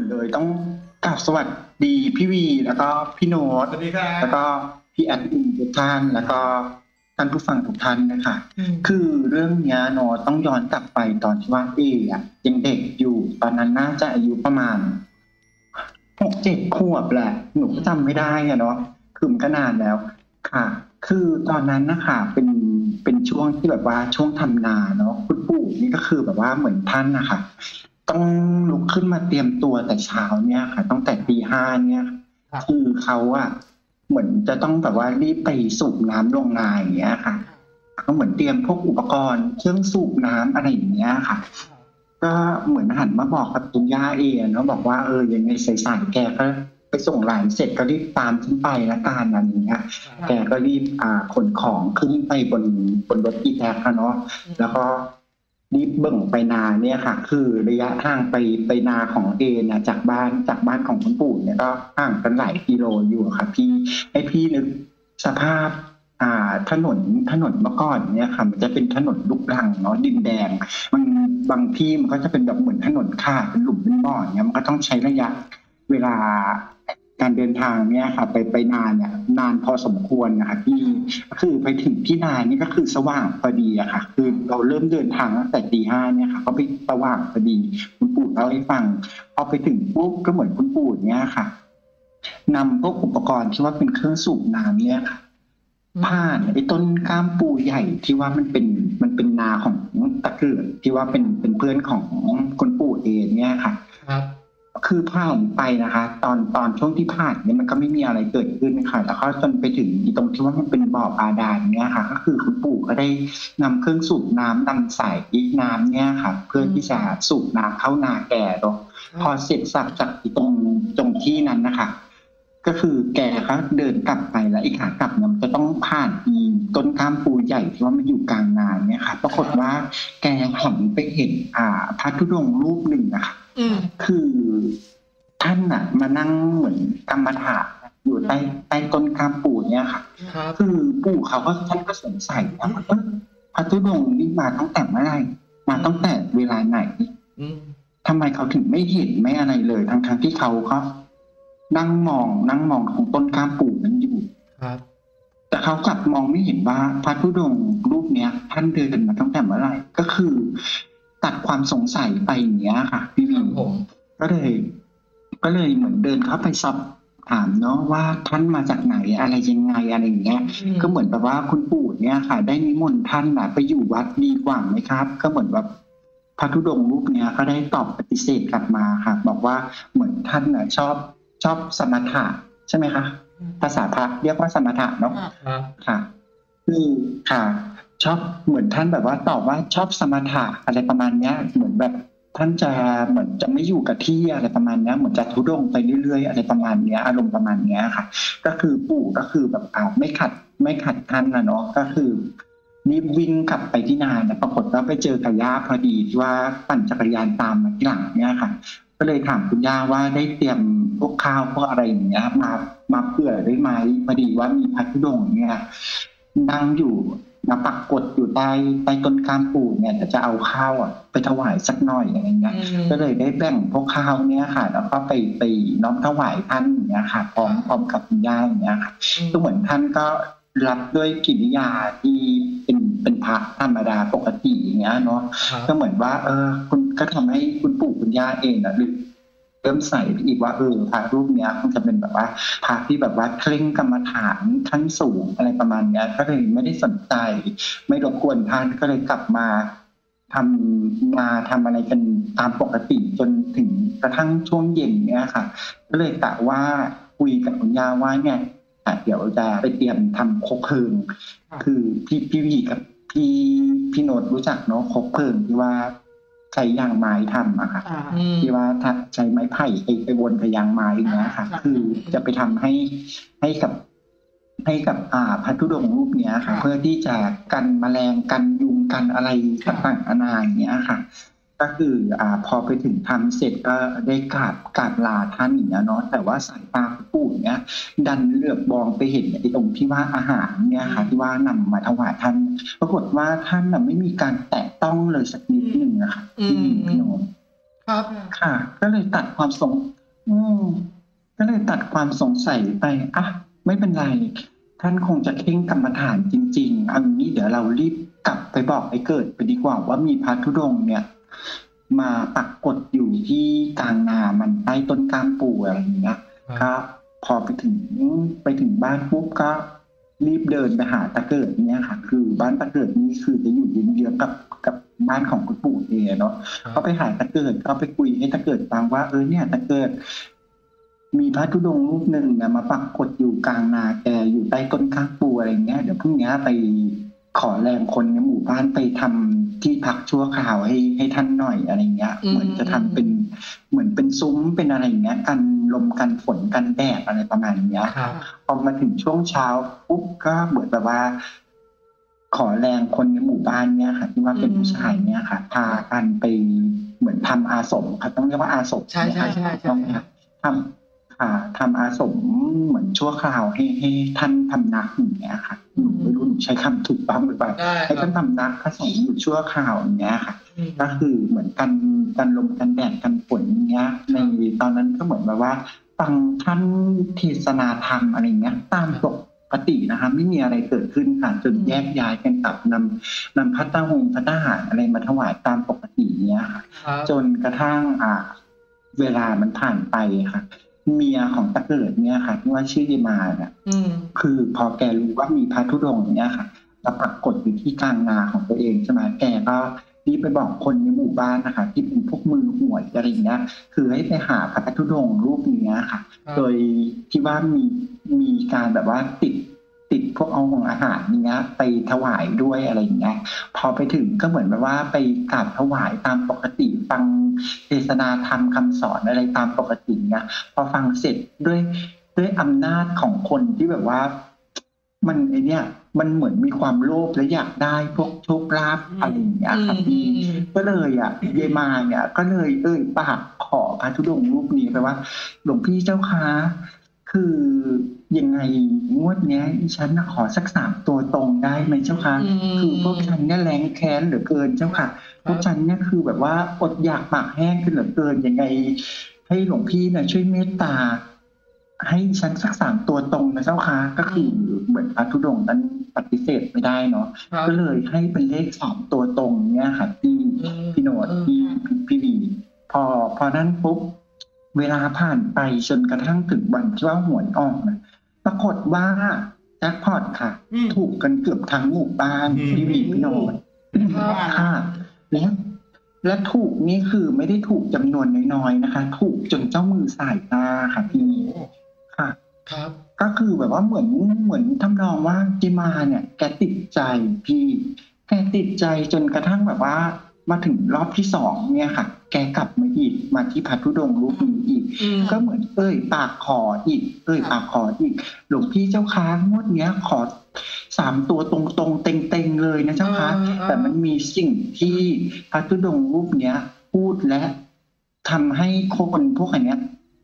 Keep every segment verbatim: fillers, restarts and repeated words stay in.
เลยต้องกราบสวัสดีพี่วีแล้วก็พี่โน้ตสวัสดีครัแล้วก็บพี่แอดมินทุกท่านแล้วก็ท่านผู้ฟังทุกท่านนะคะอืมคือเรื่องเนี้ยโน้ตต้องย้อนกลับไปตอนที่ว่าเออะยังเด็กอยู่ตอนนั้นน่าจะอายุประมาณหกเจ็ดขวบแหละหนูก็จำไม่ได้อะเนาะคือมันก็นานแล้วค่ะ คือตอนนั้นนะคะเป็นเป็นช่วงที่แบบว่าช่วงทำนาเนาะคุณปู่นี่ก็คือแบบว่าเหมือนท่านนะคะต้องลุกขึ้นมาเตรียมตัวแต่เช้าเนี่ยค่ะตั้งแต่ตีห้าเนี่ยครับคือเขาอะเหมือนจะต้องแบบว่ารีบไปสูบน้ำลงนาอย่างเงี้ยค่ะก็เหมือนเตรียมพวกอุปกรณ์เครื่องสูบน้ำอะไรอย่างเงี้ยค่ะก็เหมือนหันมาบอกกับคุณย่าเองเนาะบอกว่าเออยังไงสายๆแกก็ไปส่งหลานเสร็จก็รีบตามขึ้นไปละกันอะไรอย่างเงี้ย แกก็รีบอ่าขนของขึ้นไปบนบนรถอีแท็กอะเนาะแล้วก็รีบเบิ่งไปนาเนี่ยค่ะ คือระยะทางไปไปนาของเอนะจากบ้านจากบ้านของคุณปู่เนี่ยก็ห่างกันหลายกิโลอยู่ค่ะพี่ให้พี่นึกสภาพอ่าถนนถนนเมื่อก่อนเนี่ยค่ะมันจะเป็นถนนลูกรังเนาะดินแดงมันบางที่มันก็จะเป็นแบบเหมือนถนนขาดเป็นหลุมเป็นบ่อเนี่ยมันก็ต้องใช้ระยะเวลา การเดินทางเนี่ยค่ะไปไปนานเนี่ยนานพอสมควรนะคะที่คือไปถึงที่นานี่ก็คือสว่างพอดีอะค่ะคือเราเริ่มเดินทางตั้งแต่ตีห้าเนี่ยค่ะก็ไปสว่างพอดีคุณปู่เล่าให้ฟังพอไปถึงปุ๊บก็เหมือนคุณปู่เนี่ยค่ะนำพวกอุปกรณ์ที่ว่าเป็นเครื่องสูบน้ำเนี่ยค่ะผ่านไอ้ต้นกล้ามปูใหญ่ที่ว่ามันเป็นมันเป็นนาของตะเกียบที่ว่าเป็นเป็นเพื่อนของคุณปู่เองเนี่ยค่ะครับคือผ่านไปนะคะตอนตอนช่วงที่ผ่านเนี่ยมันก็ไม่มีอะไรเกิดขึ้นค่ะแล้วก็จนไปถึงตรงที่ว่ามันเป็นบ่อบาดาลเนี่ยค่ะก็คือคุณปู่ก็ได้นำเครื่องสูบน้ำนำสายอีกน้ำเนี่ยค่ะเพื่อที่จะสูบน้ำเข้านาแก่เนาะพอเสร็จสับจากตรงตรงที่นั้นนะคะก็คือแกก็เดินกลับไปแล้วอีกขากลับเนี่ยมันจะต้องผ่านอีต้นข้ามปูใหญ่ที่ว่ามันอยู่กลางนาเนี่ยค่ะปรากฏว่าแกหันไปเห็นอ่าพระธุดงค์รูปหนึ่งนะคะอืมคือท่านน่ะมานั่งเหมือนกรรมฐานอยู่ใต้ใต้ต้นกามปู่เนี่ยค่ะครับคือปู่เขาก็ท่านก็สงสัยนะว่าเออพระธุดงค์นี่มาตั้งแต่เมื่อไหร่มาตั้งแต่เวลาไหนอืมทำไมเขาถึงไม่เห็นไม่อะไรเลยทั้งทั้งที่เขาก็นั่งมองนั่งมองของต้นกามปู่นั้นอยู่ครับแต่เขากลับมองไม่เห็นว่าพระธุดงค์รูปเนี้ย ท่านเดินมาตั้งแต่เมื่อไหร่ก็คือตัดความสงสัยไปอย่างเงี้ยค่ะพี่ควินรับผมก็เลยก็เลยเหมือนเดินเข้าไปสอบถามเนาะว่าท่านมาจากไหนอะไรยังไงอะไรอย่างเงี้ยอืมก็เหมือนแบบว่าคุณปู่เนี่ยค่ะได้นิมนต์ท่านแบบไปอยู่วัดดีกว่าไหมครับก็เหมือนแบบพระธุดงค์รูปเนี้ยก็ได้ตอบปฏิเสธกลับมาค่ะบอกว่าเหมือนท่านน่ะชอบชอบสมถะใช่ไหมคะภาษาพระเรียกว่าสมถะเนาะครับค่ะคือค่ะ ชอบเหมือนท่านแบบว่าตอบว่าชอบสมถะอะไรประมาณเนี้ยเหมือนแบบท่านจะเหมือนจะไม่อยู่กับที่อะไรประมาณเนี้ยเหมือนจะทุรดงไปเรื่อยๆอะไรประมาณเนี้ยอารมณ์ประมาณเนี้ยค่ะก็คือปู่ก็คือแบบอ่าไม่ขัดไม่ขัดท่านนะเนาะก็คือรีบวิ่งกลับไปที่นาเนี่ยปรากฏว่าไปเจอกับย่าพอดีที่ว่าปั่นจักรยานตามมาที่หลังเนี่ยค่ะก็เลยถามคุณย่าว่าได้เตรียมพวกข้าวพวกอะไรอย่างเงี้ยมามาเผื่อได้ไหมพอดีว่ามีพระธุดงค์เนี่ย นั่งอยู่นะปักกดอยู่ใต้ใต้ต้นกามปู่เนี่ยแต่จะเอาข้าวอ่ะไปถวายสักหน่อยอะไรเงี้ยอืมก็เลยได้แบ่งพวกข้าวเนี่ยค่ะแล้วก็ไปไปน้อมถวายท่านอย่างเงี้ยค่ะพร้อมพร้อมกับคุณย่าอย่างเงี้ยค่ะอืมก็เหมือนท่านก็รับด้วยกิริยาที่เป็นเป็นพระธรรมดาปกติอย่างเงี้ยเนาะครับก็เหมือนว่าเออคุณก็ทำให้คุณปู่คุณย่าเองอ่ะหรือเริ่มใส่ไปอีกว่าเออพระรูปเนี้ยมันจะเป็นแบบว่าพระที่แบบว่าเคร่งกรรมฐานขั้นสูงอะไรประมาณเนี้ยก็เลยไม่ได้สนใจไม่รบกวนท่านก็เลยกลับมาทำมาทำอะไรกันตามปกติจนถึงกระทั่งช่วงเย็นเนี้ยค่ะก็เลยกะว่าคุยกับคุณย่าว่าเนี่ยอ่ะเดี๋ยวจะไปเตรียมทำคบเพลิงคือพี่พี่วีกับพี่พี่โนดรู้จักเนาะคบเพลิงที่ว่าใช้ยางไม้ทำอะค่ะอ่าอืมที่ว่าถ้าใช้ไม้ไผ่ไปไปวนกับยางไม้อย่างเงี้ยค่ะค่ะคือจะไปทำให้ให้กับให้กับอ่าพระธุดงค์รูปเนี้ยค่ะค่ะเพื่อที่จะกันแมลงกันยุงกันอะไรต่างๆนานาอย่างเงี้ยค่ะ ก็คืออ่าพอไปถึงทำเสร็จก็ได้กราบกราบลาท่านอย่างเงี้ยเนาะแต่ว่าสายตาของปู่เนี้ย ดันเหลือบมองไปเห็นไอ้ตรงที่ว่าอาหารเนี่ยค่ะที่ว่านำมาถวายท่านปรากฏว่าท่านน่ะไม่มีการแตะต้องเลยสักนิดหนึ่งอะค่ะอืที่มมีอืพี่มโนครับค่ะก็เลยตัดความสงอืมก็เลยตัดความสงสัยไปอ่ะไม่เป็นไรท่านคงจะเคร่งกรรมฐานจริงๆเอาอย่างนี้เดี๋ยวเรารีบกลับไปบอกไอ้เกิดไปดีกว่าว่ามีพระธุดงค์เนี่ย มาปักกฎอยู่ที่กลางนามันใต้ต้นกล้ามปูอะไรอย่างเงี้ยครับก็พอไปถึงไปถึงบ้านปุ๊บก็รีบเดินไปหาตาเกิดเนี่ยค่ะ คือบ้านตาเกิดนี่คือจะอยู่เยื้องๆกับกับบ้านของคุณปู่เองเนาะครับก็ไปหาตาเกิดก็ไปคุยให้ตาเกิดฟังว่าเออเนี่ยตาเกิด มีพระธุดงค์รูปหนึ่งเนี่ยมาปักกฎอยู่กลางนาแกอยู่ใต้ต้นข้างปูอะไรเงี้ยเดี๋ยวพรุ่งนี้ไปขอแรงคนในหมู่บ้านไปทำที่พักชั่วคราวให้ให้ท่านหน่อยอะไรเงี้ยอืมเหมือนจะทำเป็นเหมือนเป็นซุ้มเป็นอะไรอย่างเงี้ยกันลมกันฝนกันแดดอะไรประมาณเนี้ยครับพอมาถึงช่วงเช้าปุ๊บก็เหมือนแบบว่า ขอแรงคนในหมู่บ้านเนี่ยค่ะที่ว่าเป็นผู้ชายเนี่ยค่ะ พากันไปเหมือนทำอาสมค่ะต้องเรียกว่าอาสมใช่ใช่ใช่ใช่ต้องค่ะทำค่ะทำอาสมเหมือนชั่วคราวให้ให้ท่านทำนักอย่างเงี้ยค่ะหนูไม่รู้หนูใช้คำถูกต้องหรือเปล่าได้คให้รัท่าบนทำนักอาศัยอยู่ชั่วคราวอย่างเงี้ยค่ะอืมก็คือเหมือนกันกันลมกันแดดกันฝนอย่างเงี้ย ในตอนนั้นก็เหมือนแบบว่าฟังท่านเทศนาธรรมอะไรเงี้ย ตามปกตินะคะไม่มีอะไรเกิดขึ้นค่ะจนแยกย้ายกันกลับนำนำพัตตาหงพัตตาหารอะไรมาถวายตามปกติเนี้ยค่ะครับจนกระทั่งอ่า เวลามันผ่านไปค่ะ เมียของตะเกิดเนี่ยค่ะที่ว่าชื่อยายมาเนี่ยอืมคือพอแกรู้ว่ามีพระธุดงค์เนี่ยค่ะมาปรากฏอยู่ที่กลางนาของตัวเองใช่ไหมแกก็รีบไปบอกคนในหมู่บ้านนะคะ ที่เป็นพวกมือหวยอะไรอย่างเงี้ย คือให้ไปหาพระธุดงค์รูปเนี้ยค่ะครับโดยที่ว่ามีมีการแบบว่าติดติดพวกเอาของอาหารเนี้ย ไปถวายด้วยอะไรอย่างเงี้ย พอไปถึงก็เหมือนแบบว่าไปกราบถวายตามปกติฟังเทศนาธรรมคำสอนอะไรตามปกติเนี้ย พอฟังเสร็จด้วยด้วยอำนาจของคนที่แบบว่า มันไอเนี้ยมันเหมือนมีความโลภและอยากได้พวกโชคลาภอะไรอย่างเงี้ยครับพี่อืมก็เลยอ่ะเยายมาเนี่ย ก็เลยเอ่ยปากขอพระธุดงค์รูปนี้ไปว่า หลวงพี่เจ้าคะคือยังไงงวดเนี้ยดิฉันน่ะขอสักสามตัวตรงได้ไหมเจ้าคะอืมคือพวกฉันเนี่ยแรงแค้นเหลือเกินเจ้าค่ะ พวกฉันเนี่ยคือแบบว่าอดอยากปากแห้งขึ้นเหลือเกินยังไง ให้หลวงพี่เนี่ยช่วยเมตตา ให้ฉันสักสามตัวตรงนะเจ้าค่ะก็คือเหมือนพระธุดงค์นั้นปฏิเสธไม่ได้เนาะครับก็เลยให้เป็นเลขสามตัวตรงเนี่ยค่ะพี่อืมพี่โนดอืมพี่พี่วีพอพอนั้นปุ๊บเวลาผ่านไปจนกระทั่งถึงวันที่ว่าหวยออกนะปรากฏว่าแจ็คพอตค่ะอืมถูกกันเกือบทั้งหมู่บ้านอืมพี่วีพี่โนดครับค่ะแล้วและถูกนี่คือไม่ได้ถูกจำนวนน้อยๆนะคะ ถูกจนเจ้ามือสายตาค่ะพี่ค่ะครับก็คือแบบว่าเหมือนเหมือนทำนองว่าจิมาเนี่ย แกติดใจพี่ แกติดใจจนกระทั่งแบบว่า มาถึงรอบที่สองเนี่ยค่ะ แกกลับมาอีกมาที่พระธุดงค์รูปนี้อีกอืมก็เหมือนเอ่ยปากขออีก เอ่ยปากขออีก หลวงพี่เจ้าค้างวดเนี้ย ขอสามตัวตรงๆเต็งๆเลยนะเจ้าคะอ่าอ่าแต่มันมีสิ่งที่พระธุดงค์รูปเนี้ย พูดและทำให้คนพวกอันเนี้ย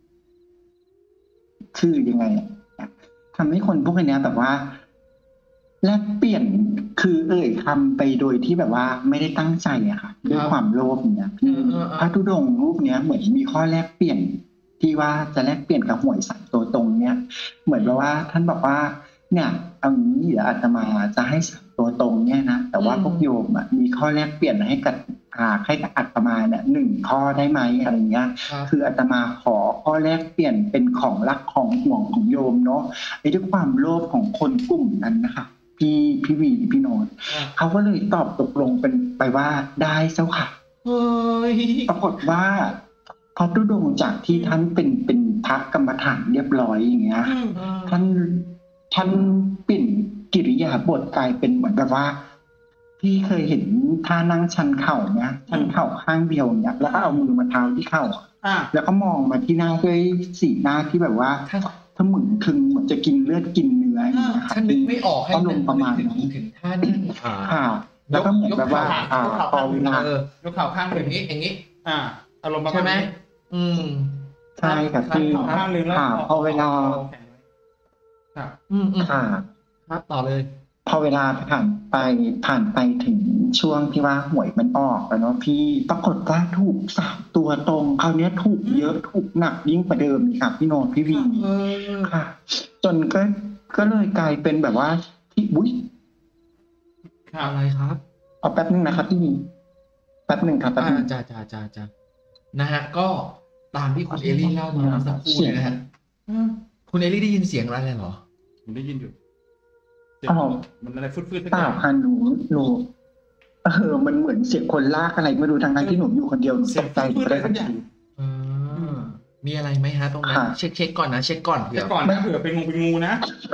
คือยังไงอะทำให้คนพวกอันเนี้ยแบบว่า แลกเปลี่ยนคือเอ่ยคำไปโดยที่แบบว่าไม่ได้ตั้งใจอะค่ะด้วยความโลภเนี่ยพี่เออเออเออพระธุดงค์รูปเนี้ยเหมือนมีข้อแลกเปลี่ยน ที่ว่าจะแลกเปลี่ยนกับหวยสามตัวตรงเนี้ยเหมือนแบบว่า ท่านบอกว่า เนี่ยเอางี้เดี๋ยวอาตมาจะให้สามตัวตรงเนี่ยนะแต่ว่าพวกโยมอะมีข้อแลกเปลี่ยนให้กับอ่าให้กับอาตมาเนี่ยหนึ่งข้อได้ไหมอะไรเงี้ยครับคืออาตมาขอข้อแลกเปลี่ยนเป็นของรักของห่วงของโยมเนาะไอ้ด้วยความโลภของคนกลุ่มนั้นนะคะพี่พี่วีพี่โนนอ่ะเขาก็เลยตอบตกลงเป็นไปว่าได้เจ้าค่ะเฮ้ยปรากฏว่าพระธุดงค์จากที่ท่านเป็นเป็นพระกรรมฐานเรียบร้อยอย่างเงี้ยอืมท่านท่านเปลี่ยนกิริยาบทกลายเป็นเหมือนกับว่า พี่เคยเห็นท่านั่งชันเข่าเนี้ยชันเข่าข้างเดียวเนี้ยแล้วก็เอามือมาเท้าที่เข่าอ่าแล้วก็มองมาที่หน้าด้วยสีหน้าที่แบบว่าถ้าถ้าเหมือนคึงเหมือนจะกินเลือดกินเนื้ออย่างเงี้ยค่ะถ้านึกไม่ออกให้ก็ลงประมาณนึกนั้นถึงท่านั่งอ่าค่ะ แล้วก็เหมือนแบบว่า อ่าพอเวลาเออยกเข่าข้างอย่างนี้อย่างนี้อ่าอารมณ์ประมาณใช่ไหมนี้อืมใช่ครับพี่ข้างข้างหนึ่งแล้วค่ะพอเวลาแข็งไว้ครับอืมอืมค่ะครับต่อเลยพอเวลาผ่านไปผ่านไปถึงช่วงที่ว่าหวยมันออกแล้วเนาะพี่ปรากฏว่าถูกสามตัวตรงคราวเนี้ยถูกเยอะถูกหนักยิ่งกว่าเดิมอีกค่ะพี่โนนพี่วีเออค่ะ จนก็ก็เลยกลายเป็นแบบว่าที่อุ้ยอะไรครับเอาแป๊บนึงนะครับพี่วีแป๊บหนึ่งครับแป๊บอ่านึงจ้าจ้าจ้าจ้านะฮะ ก็ตามที่คุณเอลลี่เล่ามาเมื่อสักครู่เลยนะฮะอืมคุณเอลลี่ได้ยินเสียงอะไรเหรอผมได้ยินอยู่เสียงอ๋อมันอะไรฟืดๆสักเปอล่าย่างค่ะหนูหนูเออมันเหมือนเสียงคนลากอะไรไม่รู้ทางนั้นที่หนูอยู่คนเดียวหนูเสีตยงกใจฟืดๆไปอะไรสักอย่างเออ มีอะไรไหมฮะตรงนั้นค่ะเช็คเช็คก่อนนะ เช็คก่อนเผื่แต่อก่อนนะเผื่อเป็นงูเป็นงูนะ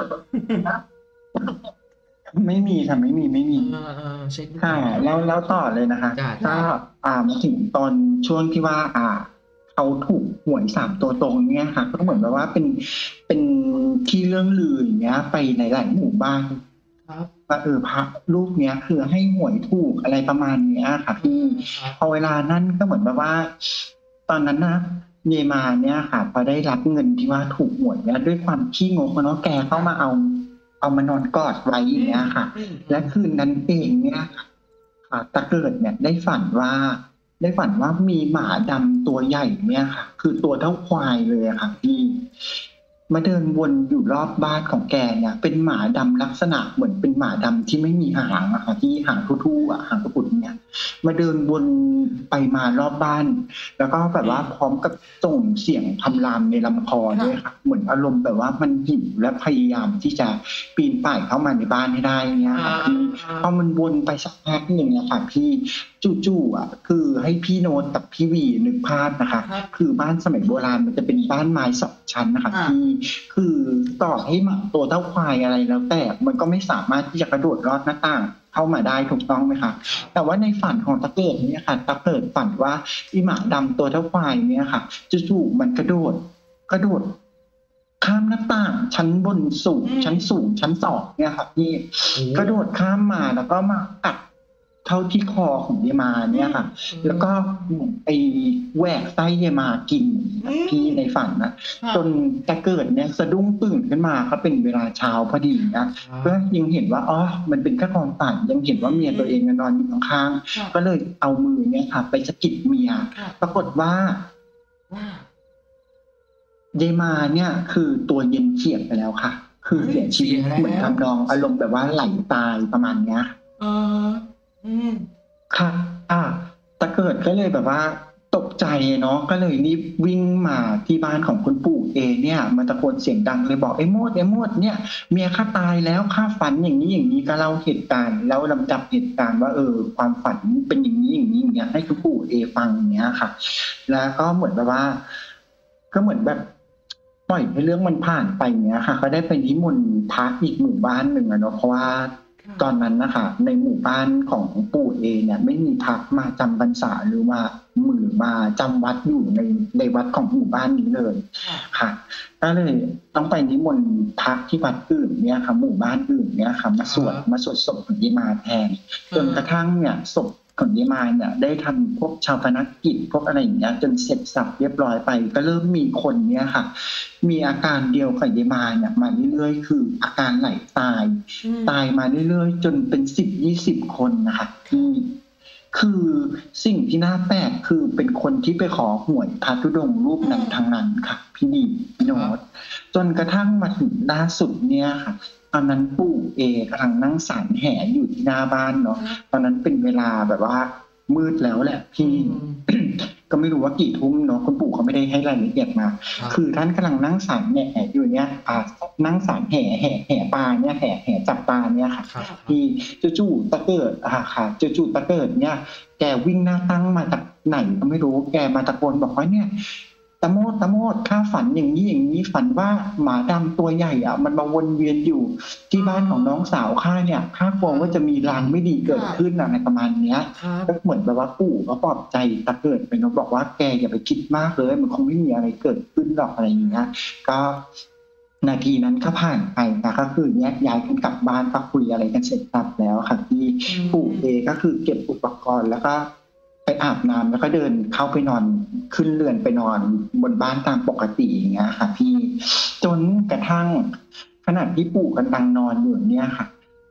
ไม่มีค่ะไม่มีไม่มีเออเออเช็คดูค่ะก่อนแล้วแล้วต่อเลยนะคะจ้ะก็อ่ามาถึงตอนช่วงที่ว่า อ่าเขาถูกหวยสามตัวตรงเนี่ยค่ะ ก็เหมือนแบบว่าเป็นเป็นที่เรื่องลืออย่างเงี้ย ไปในหลายหมู่บ้านครับว่าเออพระรูปเนี้ย คือให้หวยถูกอะไรประมาณเนี้ยค่ะพี่ครับพอเวลานั้นก็เหมือนแบบว่า ตอนนั้นนะเยมาเนี่ยค่ะพอได้รับเงินที่ว่าถูกหวยเนี่ยด้วยความขี้งกอะเนาะแกเข้ามาเอา เอามานอนกอดไว้อย่างเงี้ยค่ะอืมและคืนนั้นเองเนี่ยค่ะตะเกิดเนี่ยได้ฝันว่า ได้ฝันว่ามีหมาดำตัวใหญ่เนี่ยค่ะ คือตัวเท่าควายเลยอะค่ะพี่มาเดินวนอยู่รอบบ้านของแกเนี่ย เป็นหมาดำลักษณะเหมือนเป็นหมาดำที่ไม่มีหางอะค่ะที่หางทู่ๆอะหางกระปุกเนี่ย มาเดินวนไปมารอบบ้าน แล้วก็แบบว่าพร้อมกับส่งเสียงคำรามในลำคอด้วยค่ะ เหมือนอารมณ์แบบว่ามันหิวและพยายามที่จะปีนป่ายเข้ามาในบ้านให้ได้เนี่ยค่ะพี่ พอมันวนไปสักพักหนึ่งอะค่ะพี่จู่ๆอ่ะคือให้พี่โน้ตกับพี่วีนึกภาพนะคะครับคือบ้านสมัยโบราณมันจะเป็นบ้านไม้สองชั้นนะคะอ่าพี่คือต่อให้หมาตัวเท่าควายอะไรแล้วแต่มันก็ไม่สามารถที่จะกระโดดลอดหน้าต่างเข้ามาได้ถูกต้องไหมคะแต่ว่าในฝันของตะเกิดเนี่ยค่ะตะเกิดฝันว่าอีหมาดำตัวเท่าควายเนี่ยค่ะจู่ๆมันกระโดด กระโดด ข้ามหน้าต่าง ชั้นบนสูงอืมชั้นสูงชั้นสองเนี่ยค่ะพี่โอ้กระโดดข้ามมาแล้วก็มากัดเข้าที่คอของเยมาเนี่ยค่ะ แล้วก็ไอแหวกไส้เยมากินพี่ในฝันนะจนตะเกิดเนี่ยสะดุ้งตื่นขึ้นมาก็เป็นเวลาเช้าพอดีนะก็ยังเห็นว่าอ๋อมันเป็นแค่ความฝันยังเห็นว่าเมียตัวเองนอนอยู่ข้างๆก็เลยเอามือเนี่ยค่ะ ไปสะกิดเมีย ปรากฏว่าว่าเยมาเนี่ยคือตัวเย็นเฉียบไปแล้วค่ะ คือเสียชีวิตเสียแล้วเหมือนทำนองอารมณ์แบบว่าไหลตายประมาณเนี้ยเออ อืมค่ะ อ่าตะเกิดก็เลยแบบว่าตกใจเนาะ ก็เลยรีบวิ่งมาที่บ้านของคุณปู่เอเนี่ยมาตะโกนเสียงดังเลยบอกไอ้โมดไอ้โมดเนี่ยเมียข้าตายแล้วข้าฝันอย่างนี้อย่างนี้ก็เล่าเหตุการณ์แล้วลำดับเหตุการณ์ว่าเออความฝันเป็นอย่างนี้อย่างนี้อย่างเงี้ยให้คุณปู่เอฟังอย่างเงี้ยค่ะ แล้วก็เหมือนแบบว่า ก็เหมือนแบบปล่อยให้เรื่องมันผ่านไปเนี้ยค่ะ ก็ได้ไปนิมนต์พระอีกหมู่บ้านหนึ่งอะเนาะเพราะว่า ตอนนั้นนะคะในหมู่บ้านของปู่เอเนี่ยไม่มีพระมาจำพรรษาหรือว่ามือมาจำวัดอยู่ในในวัดของหมู่บ้านนี้เลยค่ะก็เลยต้องไปนิมนต์พระที่วัดอื่นเนี่ยค่ะหมู่บ้านอื่นเนี่ยค่ะมาสวดมาสวดศพของเยมาแทนจนกระทั่งเนี่ยศพของเยมาเนี่ยได้ทำพวกชาปนกิจพวกอะไรอย่างเงี้ยจนเสร็จสับเรียบร้อยไป ก็เริ่มมีคนเนี่ยค่ะ มีอาการเดียวกับเยมาเนี่ยมาเรื่อยๆคืออาการไหลตาย ตายมาเรื่อยๆจนเป็นสิบยี่สิบคนนะคะที่คือสิ่งที่น่าแปลกคือเป็นคนที่ไปขอหวยพระธุดงค์รูปนั้นทางนั้นค่ะ พี่ดีพี่โนตจนกระทั่งมาถึงล่าสุดเนี่ยค่ะ ตอนนั้นปู่เอกำลังนั่งสารแห่อยู่ที่หน้าบ้านเนาะตอนนั้นเป็นเวลาแบบว่ามืดแล้วแหละพี่ ก็ไม่รู้ว่ากี่ทุ่มเนาะคุณปู่เขาไม่ได้ให้รายละเอียดมา คือท่านกำลังนั่งสารแห่อยู่เนี่ยอ่านั่งสารแห่แห่แห่ปลาเนี่ยแห่แห่จับปลาเนี่ยค่ะครับที่จู่ๆตะเกิดอ่าค่ะจู่ๆตะเกิดเนี่ย แกวิ่งหน้าตั้งมาจากไหนก็ไม่รู้แกมาตะโกนบอกว่าเนี่ยตะโมดตะโมดข้าฝันอย่างนี้อย่างนี้ฝันว่าหมาดำตัวใหญ่อ่ะ มันมาวนเวียนอยู่ที่บ้านของน้องสาวข้าเนี่ยข้ากลัวว่าจะมีลางไม่ดีเกิดขึ้นอะไรประมาณเนี้ยครับก็เหมือนแบบว่าปู่ก็ปลอบใจตะเกิดไปเนาะบอกว่าแกอย่าไปคิดมากเลยมันคงไม่มีอะไรเกิดขึ้นหรอกอะไรอย่างเงี้ยก็นาทีนั้นก็ผ่านไปนะก็คือแยกย้ายกันกลับบ้านก็คุยอะไรกันเสร็จสับแล้วค่ะที่ปู่เอก็คือเก็บอุปกรณ์แล้วก็ไปอาบน้ำแล้วก็เดินเข้าไปนอนขึ้นเรือนไปนอนบนบ้านตามปกติอย่างเงี้ยค่ะพี่จนกระทั่งขณะที่ปู่กำลังนอนอยู่เนี่ยค่ะ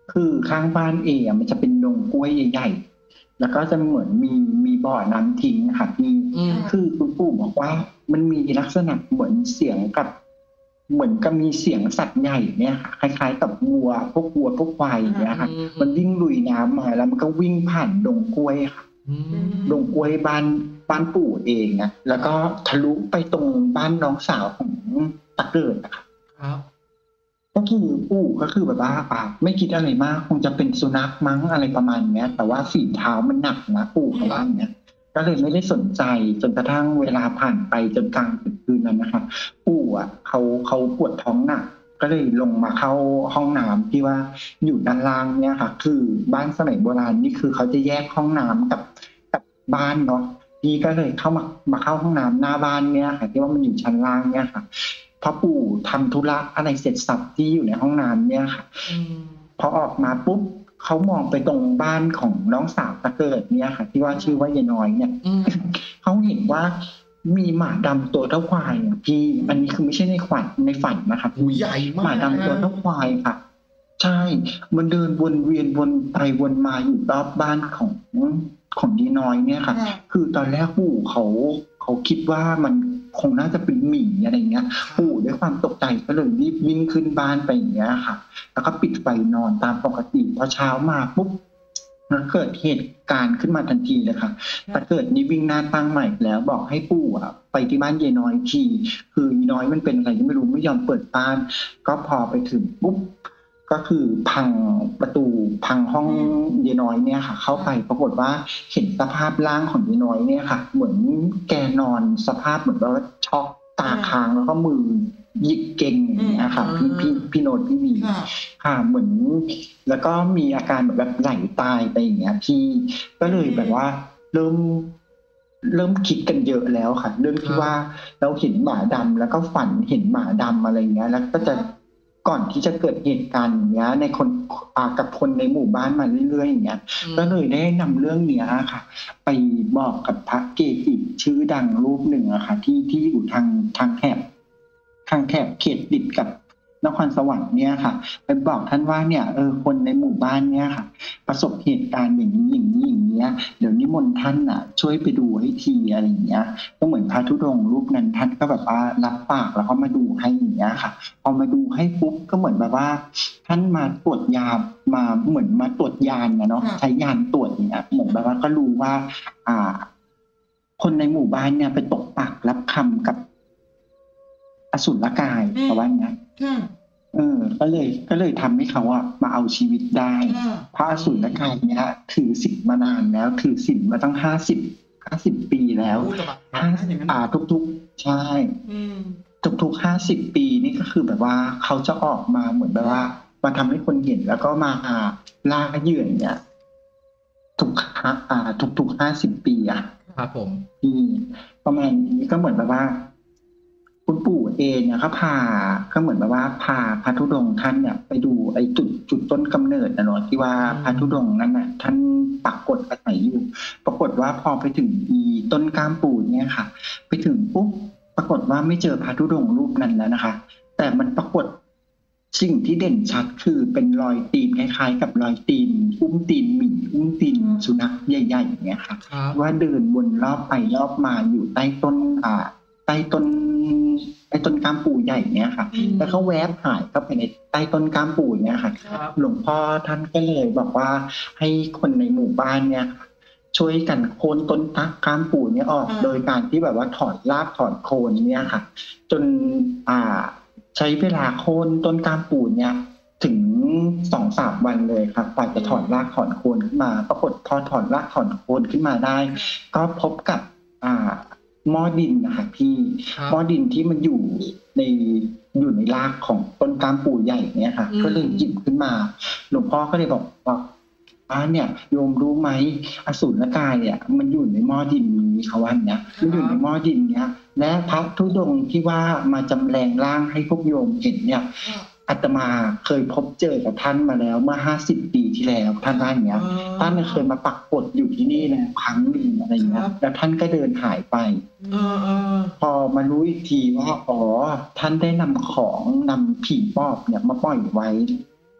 คือข้างบ้านเออะมันจะเป็นดงกล้วยใหญ่ๆแล้วก็จะเหมือนมีมีบ่อน้ำทิ้งค่ะพี่อืมคือคุณปู่บอกว่ามันมีลักษณะเหมือนเสียงกับ เหมือนกับมีเสียงสัตว์ใหญ่เนี่ยค่ะคล้ายๆกับวัวพวกวัวพวกควายอย่างเงี้ยค่ะอืมมันวิ่งลุยน้ำมาแล้วมันก็วิ่งผ่านดงกล้วยค่ะอืมดงกล้วยบ้านบ้านปู่เองนะแล้วก็ทะลุไปตรงบ้านน้องสาวของตาเกิดนะคะครับก็คือปู่ก็คือแบบว่าอ่าไม่คิดอะไรมากคงจะเป็นสุนัขมั้งอะไรประมาณเนี้ย แต่ว่าฝีเท้ามันหนักนะปู่เขาว่าอย่างเงี้ย ก็เลยไม่ได้สนใจจนกระทั่งเวลาผ่านไปจนกลางดึกคืนนั้นนะคะปู่อ่ะเขาเขาปวดท้องหนักก็เลยลงมาเข้าห้องน้ำที่ว่าอยู่ด้านล่างเนี่ยค่ะ คือบ้านสมัยโบราณนี่คือเขาจะแยกห้องน้ำกับกับบ้านเนาะพี่ก็เลยเข้ามามาเข้าห้องน้ำหน้าบ้านเนี่ยค่ะ ที่ว่ามันอยู่ชั้นล่างเนี่ยค่ะพอปู่ทำธุระอะไรเสร็จสับที่อยู่ในห้องน้ำเนี่ยค่ะอืมพอออกมาปุ๊บเขามองไปตรงบ้านของน้องสาวตะเกิดเนี่ยค่ะ ที่ว่าชื่อว่ายายน้อยเนี่ยอืมเขาเห็นว่ามีหมาดำตัวเท่าควายอ่ะพี่อันนี้คือไม่ใช่ในฝันในฝันนะครับหูใหญ่มากหมาดำตัวเท่าควายค่ะ ใช่มันเดินวนเวียนวนไปวนมาอยู่รอบบ้านของของยายน้อยเนี่ยค่ะค่ะคือตอนแรกปู่เขาเขาคิดว่ามันคงน่าจะเป็นหมีอะไรเงี้ย ปู่ด้วยความตกใจก็เลยรีบวิ่งขึ้นบ้านไปอย่างเงี้ยค่ะ แล้วก็ปิดไฟนอนตามปกติพอเช้ามาปุ๊บมันเกิดเหตุการณ์ขึ้นมาทันทีเลยค่ะแต่เกิดนี่วิ่งหน้าตั้งใหม่แล้วบอกให้ปู่อ่ะไปที่บ้านยายน้อยทีคือยายน้อยมันเป็นอะไรไม่รู้ไม่ยอมเปิดบ้าน ก็พอไปถึงปุ๊บก็คือพังประตูพังห้องยายน้อยเนี่ยค่ะ เข้าไปปรากฏว่าเห็นสภาพร่างของยายน้อยเนี่ยค่ะ เหมือนแกนอนสภาพเหมือนว่าช็อกตาค้างแล้วก็มือหยิกเก่งอย่างเงี้ยค่ะพี่พี่พี่โนดพี่วีค่ะค่ะเหมือนแล้วก็มีอาการแบบแบบไหลตายไปอย่างเงี้ยพี่ก็เลยแบบว่าเริ่มเริ่มคิดกันเยอะแล้วค่ะ เรื่องที่ว่าเราเห็นหมาดำแล้วก็ฝันเห็นหมาดำอะไรเงี้ย แล้วก็จะก่อนที่จะเกิดเหตุการณ์อย่างเงี้ย ในคนอ่ากับคนในหมู่บ้านมาเรื่อยๆอย่างเงี้ย ก็เลยได้นำเรื่องเนี้ยค่ะ ไปบอกกับพระเกจิชื่อดังรูปหนึ่งอะค่ะ ที่ที่อยู่ทางทางแถบทางแถบเขตติดกับนครสวรรค์เนี่ยค่ะไปบอกท่านว่าเนี่ยเออคนในหมู่บ้านเนี่ยค่ะ ประสบเหตุการณ์อย่างนี้อย่างนี้อย่างเงี้ยเดี๋ยวนิมนต์ท่านอ่ะ ช่วยไปดูให้ทีอะไรอย่างเงี้ย ก็เหมือนพระธุดงค์รูปนั้นท่านก็แบบว่ารับปากแล้วก็มาดูให้อย่างเงี้ยค่ะ พอมาดูให้ปุ๊บก็เหมือนแบบว่า ท่านมาตรวจยามาเหมือนมาตรวจยานนะเนาะค่ะใช้ยานตรวจอย่างเงี้ยเหมือนแบบว่าก็รู้ว่า อ่า คนในหมู่บ้านเนี่ยไปตกปากรับคำกับอสุรกายเพราะว่าอย่างเงี้ยค่ะเออ ก็เลย ก็เลยทำให้เขาอะมาเอาชีวิตได้ค่ะพระอสุรกายเนี้ยถือศีลมานานแล้ว ถือศีลมาตั้งห้าสิบห้าสิบปีแล้วพูดจะแบบห้าอย่างนั้นอ่าทุกๆ ใช่อืมทุกๆห้าสิบปีนี่ก็คือแบบว่าเขาจะออกมาเหมือนแบบว่า มาทำให้คนเห็นแล้วก็มาล่าเหยื่อเนี่ยทุกห้าอ่า ทุกๆห้าสิบปีอะครับผมที่ประมาณนี้ก็เหมือนแบบว่า คุณปู่เองเนี่ยก็พาก็เหมือนแบบว่าพาพระธุดงค์ท่านเนี่ยไปดูไอ้จุดจุดต้นกำเนิดนะเนาะที่ว่าพระธุดงค์นั้นน่ะ ท่านปักกฎอาศัยอยู่ ปรากฏว่าพอไปถึงอีต้นกล้ามปูเนี่ยค่ะ ไปถึงปุ๊บปรากฏว่าไม่เจอพระธุดงค์รูปนั้นแล้วนะคะ แต่มันปรากฏสิ่งที่เด่นชัดคือเป็นรอยตีนคล้ายๆ กับรอยตีน อุ้มตีนหมีอุ้มตีนสุนัขใหญ่ๆอย่างเงี้ยค่ะครับว่าเดินวนรอบไปรอบมาอยู่ใต้ต้นอ่า ใต้ต้นใต้ต้นกล้ามปูใหญ่เนี้ยค่ะอืมแล้วเขาแวบหายเข้าไปในใต้ต้นกล้ามปูเนี้ยค่ะครับหลวงพ่อท่านก็เลยบอกว่าให้คนในหมู่บ้านเนี่ยค่ะช่วยกันโค่นต้นตักกล้ามปูเนี่ยออก โดยการที่แบบว่าถอดรากถอดโคนเนี่ยค่ะ จนอ่า ใช้เวลาโค่นต้นกล้ามปูเนี่ย ถึงสองสามวันเลยครับกว่าจะถอดรากถอนโคนขึ้นมา ปรากฏพอถอดรากถอนโคนขึ้นมาได้ ก็พบกับ อ่าหม้อดินนะคะพี่ครับหม้อดินที่มันอยู่ในอยู่ในรากของต้นกล้ามปูใหญ่เนี่ยค่ะอืมก็เลยหยิบขึ้นมา หลวงพ่อก็เลยบอกว่าอ่าเนี่ย โยมรู้ไหมอสูรกายเนี่ย มันอยู่ในหม้อดินนี้เขาว่าเนี่ยมันอยู่ในหม้อดินเนี้ย และพระธุดงค์ที่ว่ามาจำแรงร่างให้พวกโยมเห็นเนี่ย อาตมาเคยพบเจอกับท่านมาแล้วเมื่อห้าสิบปีที่แล้วท่านว่าอย่างเงี้ย ท่านเคยมาปักกฎอยู่ที่นี่แล้วครั้งหนึ่งอะไรเงี้ครัยบแล้วท่านก็เดินหายไปเออเออพอมารู้อีกทีว่าอ๋อท่านได้นำของนำผีปอบเนี่ยมาปล่อยไว้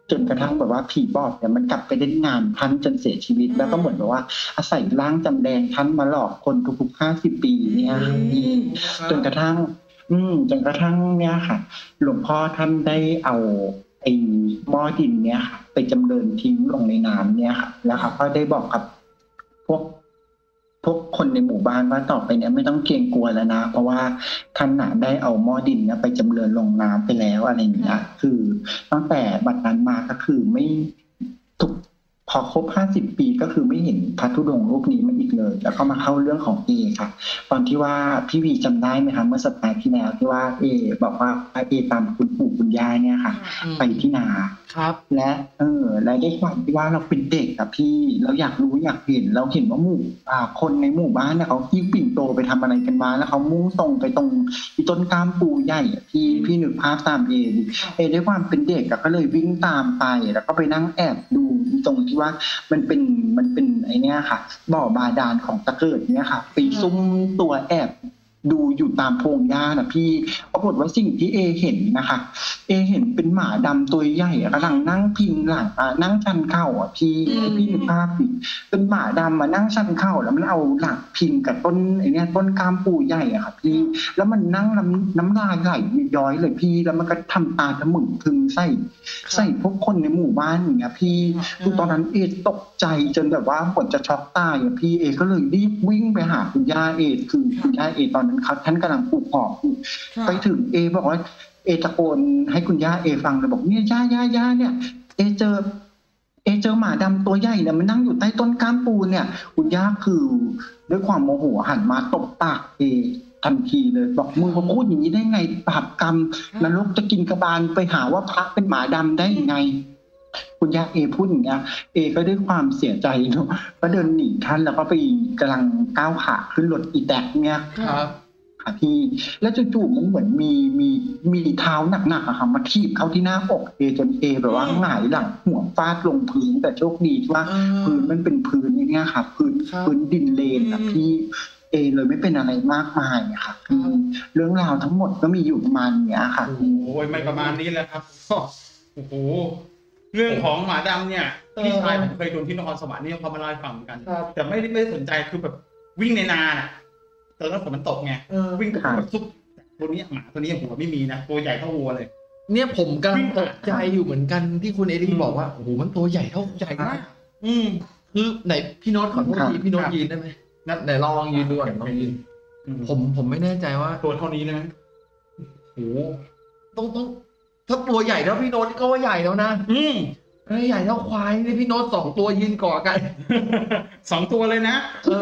จนกระทั่งแบบว่าผีปอบเนี่ยมันกลับไปเล่นงานท่านจนเสียชีวิต แล้วก็เหมือนแบบว่าอาศัยร่างจำแดงท่านมาหลอกคนทุกๆห้าสิบปีเนี่ยจนกระทั่ง อืมจนกระทั่งเนี่ยค่ะ หลวงพ่อท่านได้เอาไอ้หม้อดินเนี่ยค่ะไปจำเริญทิ้งลงในน้ำเนี่ยค่ะ แล้วเขาก็ได้บอกกับพวก พวกคนในหมู่บ้านว่าต่อไปเนี่ยไม่ต้องเกรงกลัวแล้วนะ เพราะว่าท่านน่ะได้เอาหม้อดินเนี่ยไปจำเริญลงน้ำไปแล้วอะไรอย่างเงี้ยคือตั้งแต่บัดนั้นมาก็คือไม่ทุกพอครบห้าสิบปีก็คือไม่เห็นพระธุดงค์รูปนี้มาอีกเลย แล้วก็มาเข้าเรื่องของเอค่ะ ตอนที่ว่าพี่วีจำได้ไหมคะเมื่อสัปดาห์ที่แล้วที่ว่าเอบอกว่าเอตามคุณปู่คุณย่าเนี่ยค่ะอืมไปที่นาครับและเออและด้วยความที่ว่าเราเป็นเด็กอะพี่เราอยากรู้อยากเห็นเราเห็นว่าหมู่อ่าคนในหมู่บ้านเนี่ยเขายิงปิ่นโตไปทำอะไรกันมาแล้วเขามุ่งตรงไปตรงอีต้นกล้ามปูใหญ่อะพี่พี่นึกภาพตามเอดิเอด้วยความเป็นเด็กอะก็เลยวิ่งตามไปแล้วก็ไปนั่งแอบดูตรงที่ว่ามันเป็นมันเป็นไอเนี้ยค่ะ บ่อบาดาลของตะเกิดเนี่ยค่ะไปซุ่มตัวแอบดูอยู่ตามพงหญ้านะพี่ปรากฏว่าสิ่งที่เอเห็นนะคะ เอเห็นเป็นหมาดำตัวใหญ่อะกำลังนั่งพิงหลังอ่ะนั่งชันเข่าอ่ะพี่อืมพี่นึกภาพดิเป็นหมาดำมานั่งชันเข่าแล้วมันเอาหลังพิงกับต้นไอเนี้ยต้นกามปูใหญ่อะค่ะพี่ แล้วมันนั่งน้ำน้ำลายไหลย้อยเลยพี่ แล้วมันก็ทำตาทะมึงทึงใส่ใส่พวกคนในหมู่บ้านอย่างเงี้ยพี่คือตอนนั้นเอตกใจจนแบบว่าหมดจะช็อกตายอ่ะพี่เอก็เลยรีบวิ่งไปหาคุณย่าเอคือคุณย่าเอตอนนั้นเขาท่านกำลังปลูกหอมอยู่ ไปถึงเอบอกว่าเอตะโกนให้คุณย่าเอฟังเลยบอกเนี่ยย่าย่าย่าเนี่ยเอเจอ เอเจอหมาดำตัวใหญ่เนี่ยมันนั่งอยู่ใต้ต้นก้ามปูเนี่ย คุณย่าคือด้วยความโมโหหันมาตบปากเอทันทีเลย บอกมึงมาพูดอย่างนี้ได้ไงบาปกรรมนรกจะกินกระบาลไปหาว่าพระเป็นหมาดำได้ยังไง คุณย่าเอพูดอย่างเงี้ยเอก็ด้วยความเสียใจเนาะก็เดินหนีท่านแล้วก็ไปกำลังก้าวขาขึ้นรถอีแตกเนี่ยครับค่ะพี่แล้วจู่ๆมันเหมือนมีมีมีเท้าหนักๆอะค่ะมาทีบเข้าที่หน้าอกเอจนเอแบบว่าหงายหลังหัวฟาดลงพื้นแต่โชคดีที่ว่าอ่าพื้นมันเป็นพื้นอย่างเงี้ยค่ะพื้นครับพื้นดินเลนอะอืมพี่เอเลยไม่เป็นอะไรมากมายอะค่ะครับเรื่องราวทั้งหมดก็มีอยู่ประมาณเนี้ยค่ะโอ้ยไม่ประมาณนี้แหละครับโอ้โหเรื่องของหมาดำเนี่ยพี่ชายผมเคยโดนที่นครสวรรค์นี่เขามาเล่าให้ฟังเหมือนกันครับแต่ไม่ได้ไม่ได้สนใจคือแบบวิ่งในนาน่ะตอนนั้นฝนมันตกไงเออวิ่งครับแบบซุบตัวนี้หมาตัวนี้หัวไม่มีนะตัวใหญ่เท่าวัวเลยเนี่ยผมกำลัวิ่งงตหากใจอยู่เหมือนกันที่คุณเอรี่อืมบอกว่าโอ้โหมันตัวใหญ่เท่าใหญ่มากอืมคือไหนพี่โน้ตขอโทษครับทีพี่โน้ตครับยืนได้ไหมไหนลองลองยืนดูก่อนลองยืนอืมผมผมไม่แน่ใจว่าตัวเท่านี้เลยไหมโอ้โหต้องต้องถ้าตัวใหญ่เท่าพี่โน้ตก็ว่าใหญ่แล้วนะอืมถ้าใหญ่เท่าควายนี่พี่โน้ตสองตัวยืนก่อกันสองตัวเลยนะเออ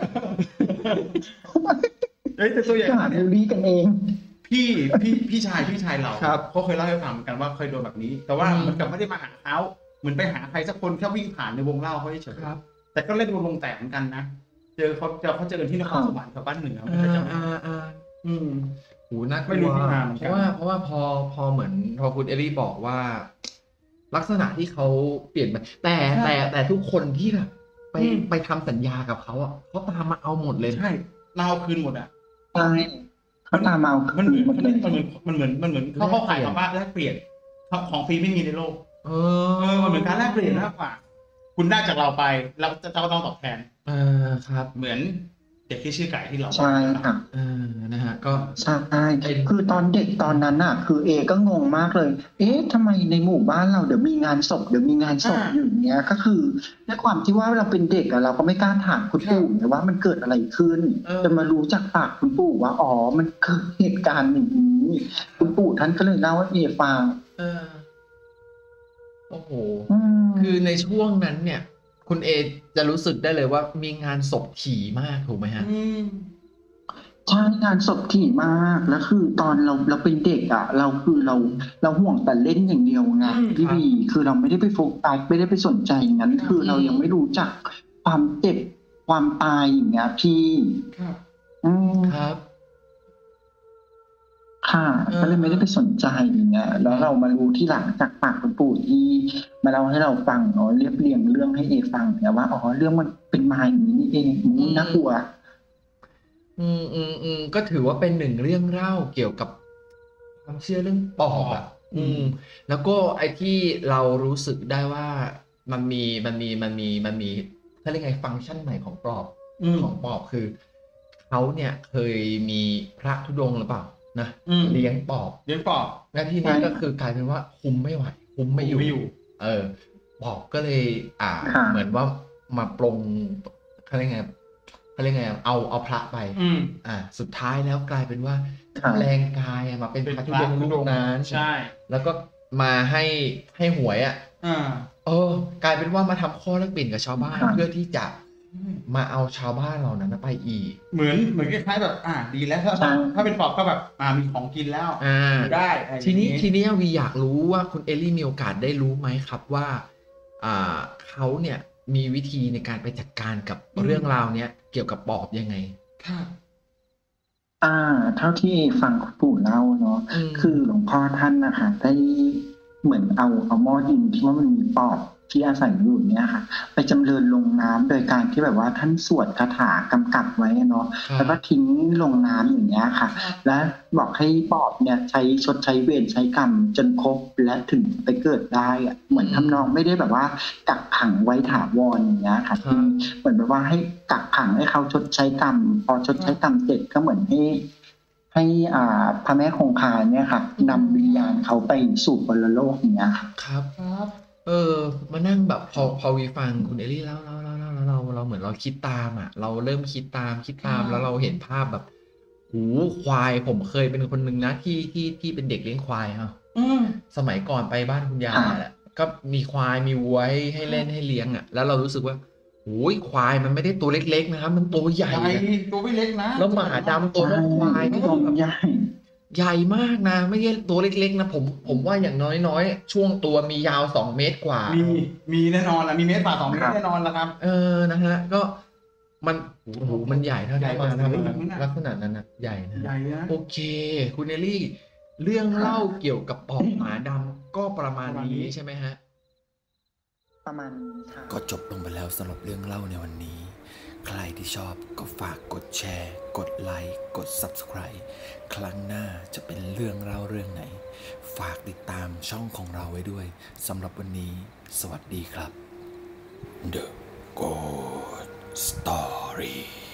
เฮ้ยแต่ตัวใหญ่ก็ขหานาดดูเนี้ยรีกันเองพี่พี่พี่ชายพี่ชายเราครับเขาเคยเล่าให้ฟังเหมือนกันว่าเคยโดนแบบนี้ แต่ว่าอืมเหมือนกับไม่ได้มาหาเขาเหมือนไปหาใครสักคนแค่วิ่งผ่านในวงเล่าเขาเฉยๆครับแต่ก็เล่นวงวงแตกเหมือนกันนะเจอเขาเจอเขาเจอกันที่นครสวรรค์กับบ้านเหนือไม่อ่าใช่จังหวัดอ่าอ่าอืมโหน่ากไม่ลัรู้วที่มาเหมือนเพกันราะว่าเพราะว่าพอพอเหมือนพอคุณเอรี่บอกว่า ลักษณะที่เขาเปลี่ยนไปแต่แต่แต่ทุกคนที่แบบไปไปทำสัญญากับเขาอ่ะเขาตามมาเอาหมดเลยใช่เราเอาคืนหมดอ่ะใช่เขาตามมามันเหมือนหมดมันเลยเหมือนมันเหมือนมันเหมือนเขาเขาขายคำว่าแลกเปลี่ยนของฟรีไม่มีในโลกเอเอออมันเหมือนการแลกเปลี่ยนมากกว่า คุณได้จากเราไปเราจะเราต้องตอบแทนเออครับเหมือนเด็กที่ชื่อไก่ที่เราใช่ค่ะเออนะฮะ ก็ใช่คือตอนเด็กตอนนั้นน่ะ คือเอก็งงมากเลย เอ๊ะทำไมในหมู่บ้านเราเดี๋ยวมีงานศพเดี๋ยวมีงานศพอยู่อย่างเงี้ย ก็คือด้วยความที่ว่าเราเป็นเด็กอะเราก็ไม่กล้าถามคุณปู่นะว่ามันเกิดอะไรขึ้นจนมารู้จากปากคุณปู่ว่าอ๋อมันเกิดเหตุการณ์อย่างนี้คุณปู่ท่านก็เลยเล่าให้เอฟังเออโอ้โหอืมคือในช่วงนั้นเนี่ย คุณเอจะรู้สึกได้เลยว่ามีงานศพถี่มากถูกไหมฮะอืมใช่งานศพถี่มากแล้วคือตอนเราเราเป็นเด็กอ่ะ เราคือเราเราห่วงแต่เล่นอย่างเดียวไงอืมพี่ครับวีคือเราไม่ได้ไปโฟกัสไม่ได้ไปสนใจอย่างนั้น คือเรายังไม่รู้จักความเจ็บความตายอย่างเงี้ยพี่ครับอืมครับค่ะเออก็เลยไม่ได้ไปสนใจอย่างเงี้ยแล้วเรามารู้ที่หลังจากปากคุณปู่ที่มาเล่าให้เราฟังเนาะเรียบเรียงเรื่องให้เอฟังเนี่ยว่าอ๋อเรื่องมันเป็นมาอย่างนี้นี่เองอืมน่ากลัวอืมอืมอืมก็ถือว่าเป็นหนึ่งเรื่องเล่าเกี่ยวกับความเชื่อเรื่องปอบอ่ะอืมแล้วก็ไอ้ที่เรารู้สึกได้ว่ามันมีมันมีมันมีมันมีเขาเรียกไงฟังก์ชันใหม่ของปอบอืมของปอบคือเขาเนี่ยเคยมีพระธุดงค์หรือเปล่านะอืมเลี้ยงปอบเลี้ยงปอบและที่นี้ก็คือกลายเป็นว่าคุมไม่ไหว คุมไม่อยู่คุมไม่อยู่เออปอบก็เลยอ่าค่ะเหมือนว่ามาปลงเขาเรียกไงเขาเรียกไงเอาเอาพระไปอืมอ่าสุดท้ายแล้วกลายเป็นว่าค่ะแปลงกายอะมาเป็นเป็นพระธุพระดงค์ธุรูดปงค์นั้นใช่แล้วก็มาให้ให้หวยอ่ะอ่าเออกลายเป็นว่ามาทำข้อแลกเปลี่ยนกับชาวบ้านครับเพื่อที่จะมาเอาชาวบ้านเหล่านั้นไปอีกเหมือนเหมือนคล้ายๆแบบอ่าดีแล้วถ้าใช่ถ้าเป็นปอบก็แบบอ่ามีของกินแล้วอ่าได้อะไรอย่างทีนี้ทีนี้วีอยากรู้ว่าคุณเอลลี่มีโอกาสได้รู้ไหมครับว่าอ่าเขาเนี่ยมีวิธีในการไปจัดการกับเรื่องราวเนี้ยเกี่ยวกับปอบยังไงค่ะอ่า เท่าที่ฟังคุณปู่เล่าเนาะอืมคือหลวงพ่อท่านนะคะได้เหมือนเอาเอาหม้อดินที่ว่ามันมีปอบที่อาศัยอยู่เนี่ยค่ะ ไปจำเริญลงน้ำโดยการที่แบบว่าท่านสวดคาถากำกับไว้เนาะครับแล้วก็ทิ้งลงน้ำอย่างเงี้ยค่ะ และบอกให้ปอบเนี่ยใช้ชดใช้เวรใช้กรรมจนครบและถึงไปเกิดได้อะเหมือนทำนองไม่ได้แบบว่ากักขังไว้ถาวรอย่างเงี้ยค่ะครับเหมือนแบบว่าให้กักขังให้เขาชดใช้กรรม พอชดใช้กรรมเสร็จก็เหมือนให้ ให้อ่าพระแม่คงคาเนี่ยค่ะนำวิญญาณเขาไปสู่ปรโลกอย่างเงี้ยค่ะครับครับเออมานั่งแบบพอพอวีฟังคุณเอลลี่เล่าเล่าเล่าเล่าแล้วเราเราเหมือนเราคิดตามอ่ะ เราเริ่มคิดตามคิดตามครับแล้วเราเห็นภาพแบบหูควายผมเคยเป็นคนหนึ่งนะที่ที่ที่เป็นเด็กเลี้ยงควายฮะอืมสมัยก่อนไปบ้านคุณยายครับแหละก็มีควายมีวัวให้ให้เล่นให้เลี้ยงอ่ะ แล้วเรารู้สึกว่าโอ้ยควายมันไม่ได้ตัวเล็กๆนะครับ มันตัวใหญ่ใหญ่อะตัวไม่เล็กนะแล้วหมาดำตัวเท่าควายนี่ใช่แบบใหญ่ใหญ่มากนะ ไม่ใช่ตัวเล็กๆนะผมผมว่าอย่างน้อยๆ ช่วงตัวมียาวสองเมตรกว่ามีมีแน่นอนละมีเมตรฝ่าสองเมตครัรบแน่นอนละครับเออนะฮะก็มันโอ้โหมันใหญ่เท่าใหญ่นั้นกว่ามานะเสืออีกนะลักษณะนั้นนะใหญ่นะใหญ่นะโอเค คุณเอลลี่ เรื่องเล่าเกี่ยวกับปอบหมาดำก็ประมาณประมาณนี้นี้ใช่ไหมฮะประมาณนี้ค่ะก็จบลงไปแล้วสำหรับเรื่องเล่าในวันนี้ ใครที่ชอบก็ฝากกดแชร์ กดไลค์ กด Subscribe ครั้งหน้าจะเป็นเรื่องเล่าเรื่องไหน ฝากติดตามช่องของเราไว้ด้วยสำหรับวันนี้ สวัสดีครับ The Ghost Story